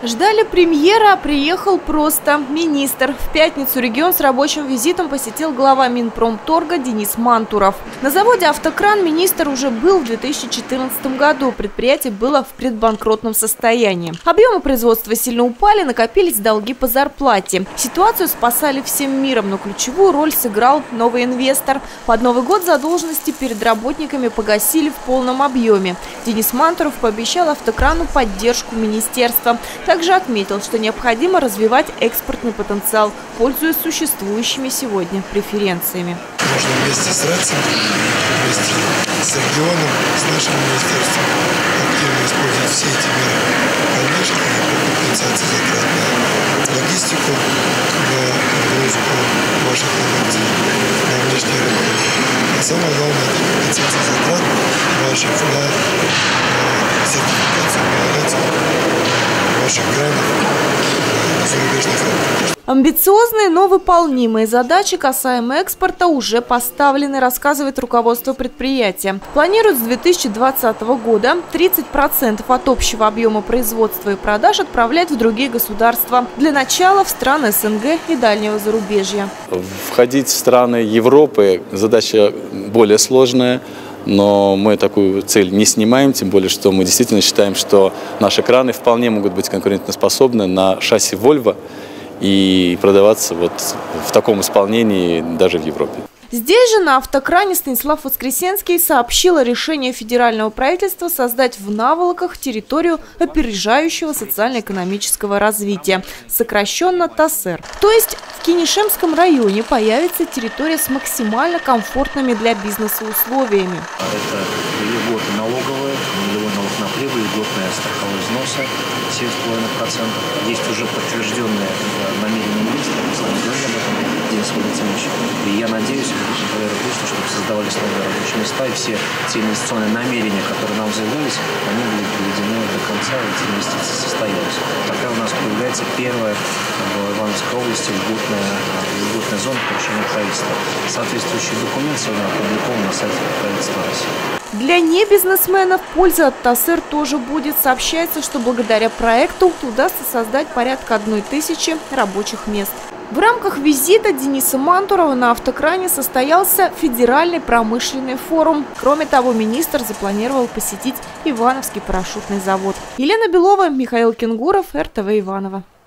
Ждали премьера, а приехал просто министр. В пятницу регион с рабочим визитом посетил глава Минпромторга Денис Мантуров. На заводе «Автокран» министр уже был в 2014 году. Предприятие было в предбанкротном состоянии. Объемы производства сильно упали, накопились долги по зарплате. Ситуацию спасали всем миром, но ключевую роль сыграл новый инвестор. Под Новый год задолженности перед работниками погасили в полном объеме. Денис Мантуров пообещал «Автокрану» поддержку министерства. Также отметил, что необходимо развивать экспортный потенциал, пользуясь существующими сегодня преференциями. Нужно вместе с РЭЦом, вместе с регионом, с нашим министерством активно использовать все эти меры поддержки по компенсации затрат на логистику, на погрузку ваших продукций на внешний рынок. А самое главное, это компенсация затрат ваших на сертификацию ваших гранов на зарубежных рынках. Амбициозные, но выполнимые задачи касаемо экспорта уже поставлены, рассказывает руководство предприятия. Планируют с 2020 года 30% от общего объема производства и продаж отправлять в другие государства. Для начала в страны СНГ и дальнего зарубежья. Входить в страны Европы задача более сложная. Но мы такую цель не снимаем, тем более, что мы действительно считаем, что наши краны вполне могут быть конкурентоспособны на шасси Volvo и продаваться вот в таком исполнении даже в Европе. Здесь же на «Автокране» Станислав Воскресенский сообщил о решении федерального правительства создать в Наволоках территорию опережающего социально-экономического развития, сокращенно ТАСЭР. То есть в Кинешемском районе появится территория с максимально комфортными для бизнеса условиями. Это льготы налоговые, нулевой налог на прибыль, льготные страховые взносы 7,5%. Есть уже подтвержденные намерения министра, мы с вами говорили об этом, Денис Валентинович. И я надеюсь, чтобы создавались новые рабочие места, и все те инвестиционные намерения, которые нам заявлялись, они были приведены до конца, и эти инвестиции состоялись. Такая у нас появляется первая в Ивановской области льготная зона поручения правительства. Соответствующий документ сегодня опубликован на сайте правительства России. Для небизнесменов польза от ТАСЭР тоже будет. Сообщается, что благодаря проекту удастся создать порядка 1000 рабочих мест. В рамках визита Дениса Мантурова на «Автокране» состоялся федеральный промышленный форум. Кроме того, министр запланировал посетить Ивановский парашютный завод. Елена Белова, Михаил Кенгуров, РТВ Иваново.